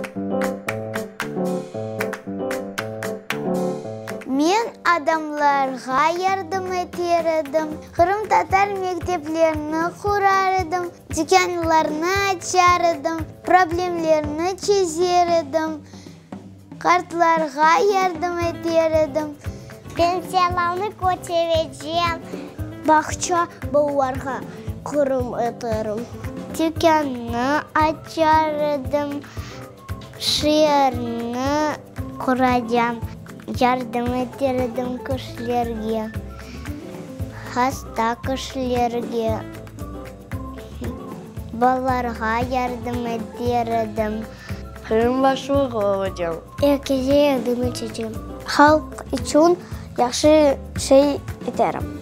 Мен адамларға ярдым етердім, қырым-татар мектептеріні құрардым, дүкенлерні açардым, проблемлеріні чезердім, қартларға ярдым етердім, пенсияларны көтерeceğim, бақша балаларға құрым етерім, дүкенні açардым, шиырны құрacağım. Yardım etirdim kişilerge, hasta kişilerge, balarga yardım etirdim. Кырымбашылык olacağım. Herkese yardım edeceğim. Halk için yaxşı şey eterim.